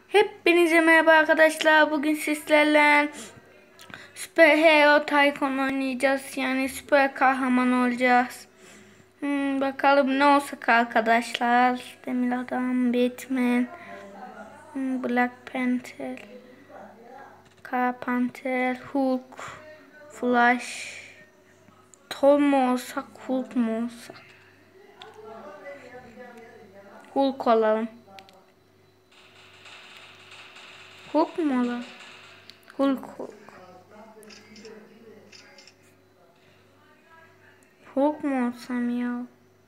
Hepinize merhaba arkadaşlar. Bugün sizlerle Süper Hero Tycoon oynayacağız. Yani süper kahraman olacağız. Bakalım ne olsak arkadaşlar. Demir Adam, Batman, Black Panther, Kara Panther, Hulk, Flash. Thor mu olsak, Hulk mu olsak? Hulk olalım. Hulk mu olalım? Hulk. Hulk mu olsam ya?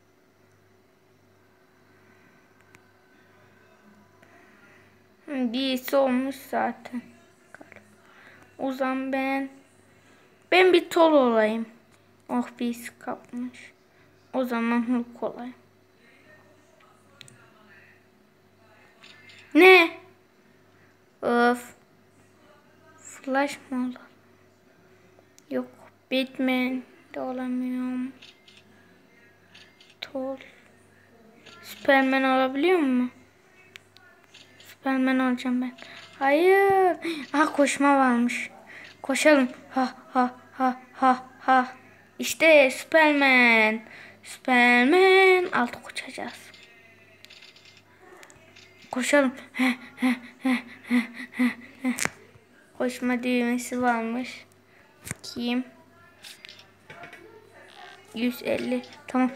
Birisi olmuş zaten. O zaman ben bir Thor olayım. Oh, birisi kapmış. O zaman Hulk olayım. Ne? Of. Flash mı olur? Yok. Batman de olamıyorum. Thor. Superman olabiliyor mu? Superman olacağım ben. Hayır. Ah, koşma varmış. Koşalım. Ha ha ha ha ha. İşte Superman. Superman. Altı koşacağız. Koşalım. Koşma düğmesi varmış. Kim? 150. Tamam.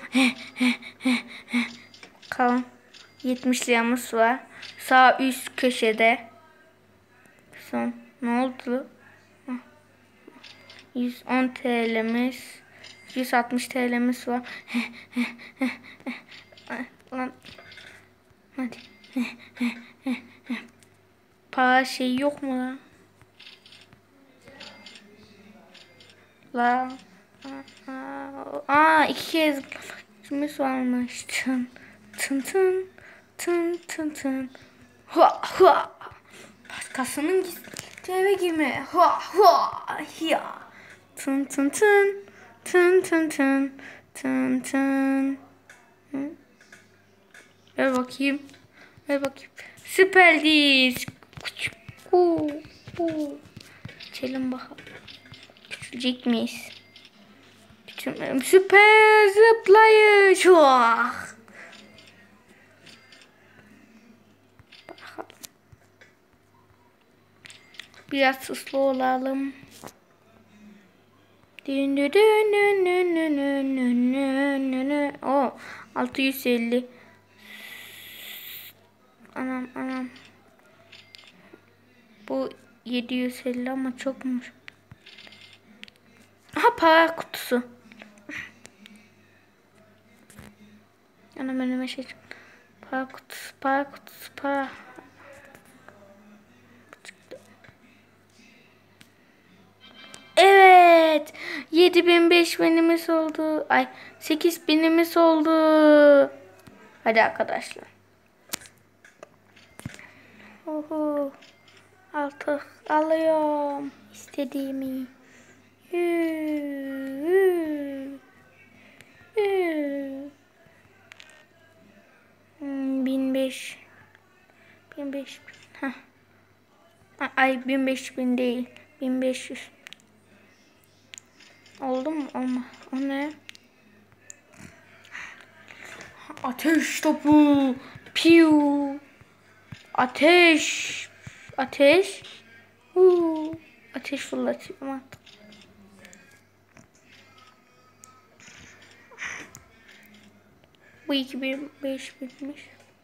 Kalın. 70 liramız var. Sağ üst köşede. Son. Ne oldu? 110 TL'miz. 160 TL'miz var. Lan. Hadi. Para şey yok mu lan? La. İki kez kimiz varmış. Tın tın tın tın tın tın. Ha ha. Başkasının gizli eve girme. Ha ha ya. Tın tın tın tın tın tın tın tın. Ver bakayım. Ver bakayım. Süper disk. Çelim bakalım. Küçülecek miyiz? Süper zıplayış. Bakalım. Biraz hızlı olalım. O 650. Anam. Bu 750 ama çokmuş. Aha, para kutusu. Anam, önüme şey. Para kutusu. Evet. 7000 5000'imiz oldu. Ay, 8000'imiz oldu. Hadi arkadaşlar. Artık alıyorum istediğimi. 1500. Ay, 1500 değil. 1500. Oldu mu? Olma. O ne? Ateş topu. Piu. Ateş. Ateş fırlatıyorum artık. Bu 2500'müş.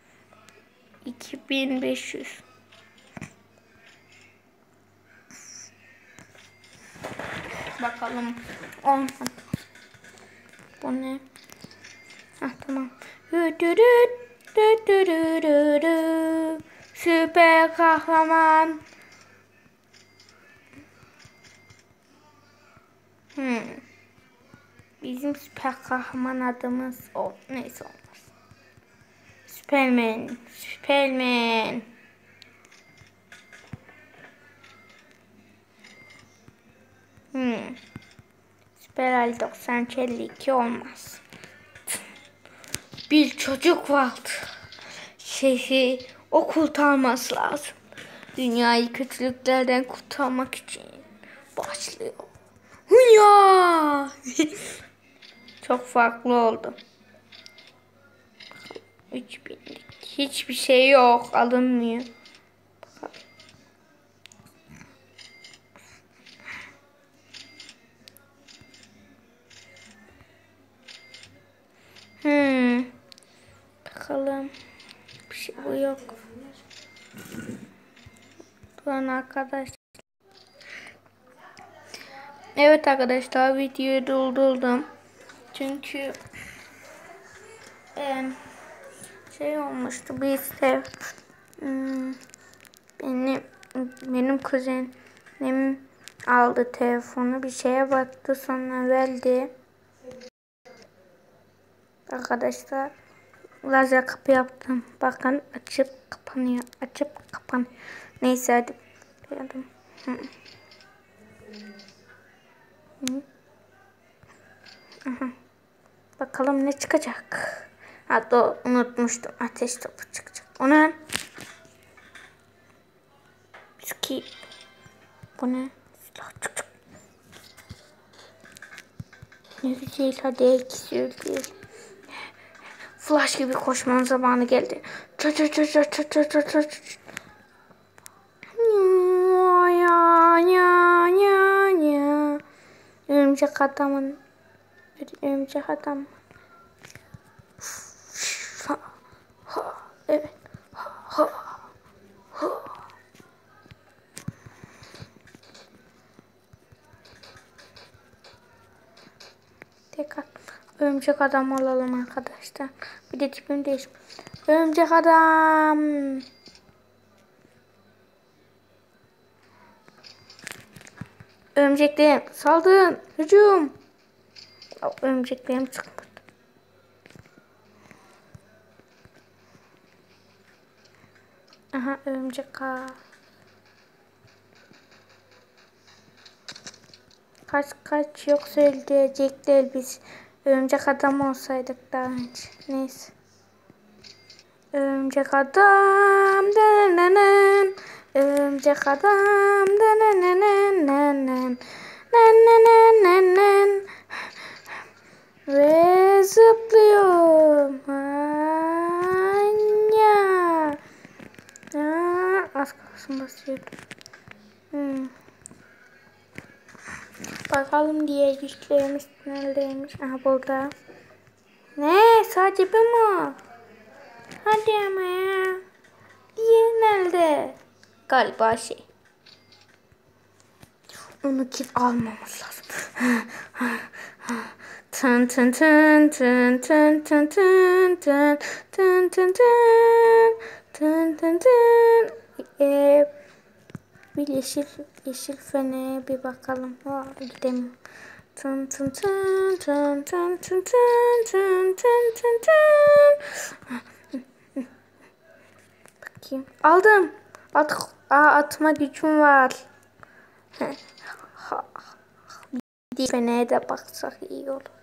2500. Bakalım. Bu ne? Tamam. Süper kahraman. Bizim süper kahraman adımız o. Neyse, olmaz. Superman. Süper Ali 92 olmaz. Bir çocuk vardı. Şehri o kurtarması lazım. Dünyayı kötülüklerden kurtarmak için başlıyor. Hınya! Çok farklı oldu. 3000'lik. Hiçbir şey yok. Alınmıyor. Bakalım. Bir şey bu yok. Durun arkadaşlar. Evet arkadaşlar, videoyu durdurdum. Çünkü şey olmuştu, biz de benim kuzenim aldı telefonu, bir şeye baktı, sonra verdi. Arkadaşlar, lazer kapı yaptım. Bakın, açıp kapanıyor, açıp kapanıyor. Neyse, hadi. Bakalım ne çıkacak. Hatta unutmuştum. Ateş topu çıkacak. O ne? Biski. Bu ne? Silah çıkacak. Ne güzel. Hadi ikisi öldü. Flash gibi koşmanın zamanı geldi. Örümcek adamın. Örümcek adam. Evet. Tekrar örümcek adam alalım arkadaşlar. Bir de tipim değiş. Örümcek adam. Örümceklerim saldırın. Hücum. Örümceklerim çıkmadı. Aha, örümcek ağa. Kaç yoksa öldürecekler biz. Örümcek adam olsaydık daha önce. Neyse. Örümcek adam. Denenen. Örümcek adam. Denenen. Ve zıplıyorum. Anya. Az kalsın basıyordum. Bakalım diğer güçlerimiz neredeymiş? Aha, burada. Ne? Sadece bu mu? Hadi ama ya. Diğer nerede? Galiba şey. Onu almamız lazım. Tın tın tın tın tın tın tın tın tın tın tın tın tın. Bir yeşil feneye bir bakalım. Gidemiyorum. Tın tın tın tın tın tın tın tın tın tın tın. Bakayım. Aldım. Atma gücüm var. Bir feneye de baksak iyi olur.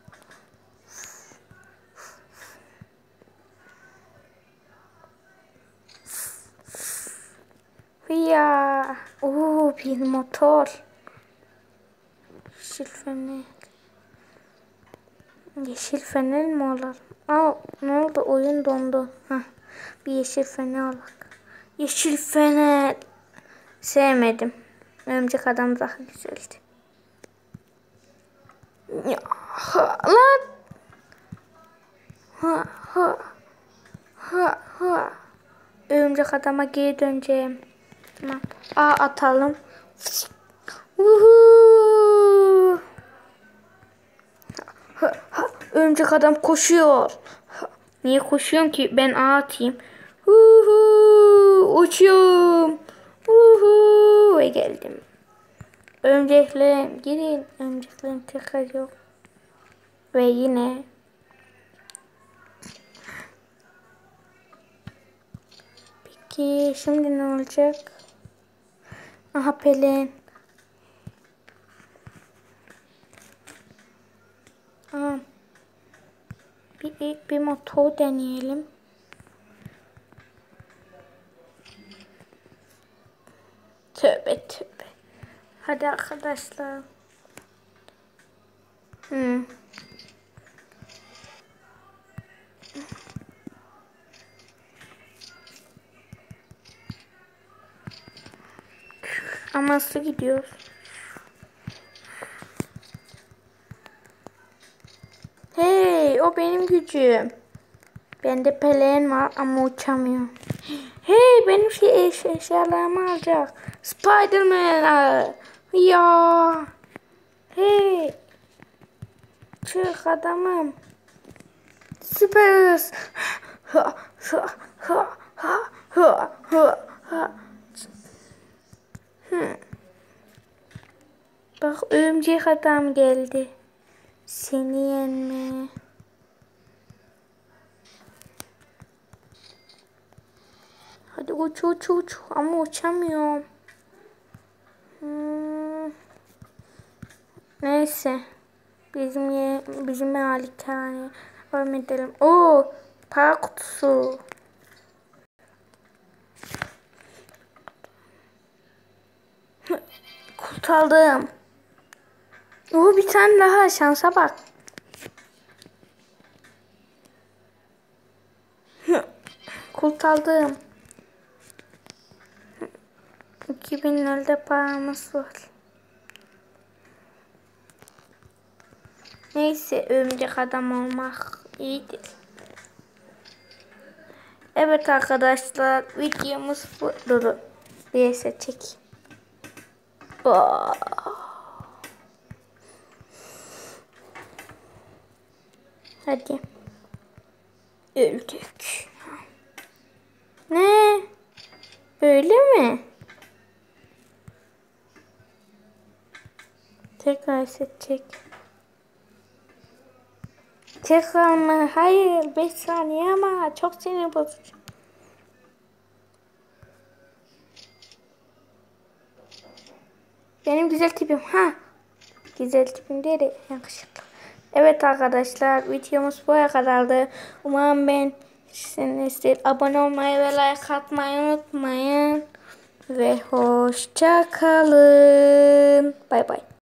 Ya. Bir motor. Yeşil fener. Yeşil fener mi alalım? Ne oldu? Oyun dondu. Bir yeşil fener alalım. Yeşil fener. Sevmedim. Örümcek adam daha güzeldi. Ya, lan. Örümcek adama geri döneceğim. Tamam. Atalım. Örümcek adam koşuyor. Niye koşuyorum ki? Ben atayım. Uçuyorum. Ve geldim. Örümceklerim girin. Örümceklerim tekrar yok. Ve yine. Peki şimdi ne olacak? Aha, Pelin. Bir motor deneyelim. Tövbe tövbe. Hadi arkadaşlar. Ama su gidiyor. Hey, o benim gücüm. Bende peleğin var ama uçamıyorum. Hey, benim eşyalarımı alacak. Spiderman. Ya. Hey. Çık adamım. Süper hız. Ha, ha, ha, ha, ha, ha, ha. Bak, örümcek adam geldi. Seni yenme. Hadi uç uç uç. Ama uçamıyorum. Neyse. Bizim malikane. Devam edelim. Oo, para kutusu. Kurtardım. Oo, bir tane daha, şansa bak. Kurtardım. 2000'lerde paramız var. Neyse, örümcek adam olmak iyidir. Evet arkadaşlar, videomuz bu. Dur. Neyse, çek. Hadi. Öldük. Ne? Öyle mi? Tekrar seçecek. Tekrar mı? Hayır. 5 saniye ama çok sinir bozucu. Benim güzel tipim. Ha. Güzel tipim değil de yakışıklı. Evet arkadaşlar, videomuz buraya kadardı. Umarım beğenmişsinizdir. Abone olmayı ve like atmayı unutmayın. Ve hoşça kalın. Bay bay.